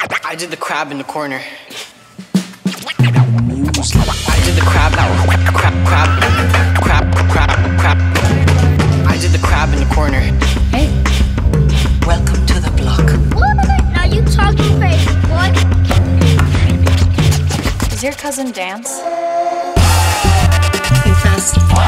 I did the crab in the corner. I did the crab. I did the crab in the corner. Hey, welcome to the block. What? Now you talking crazy, boy. Does your cousin dance? Be fast.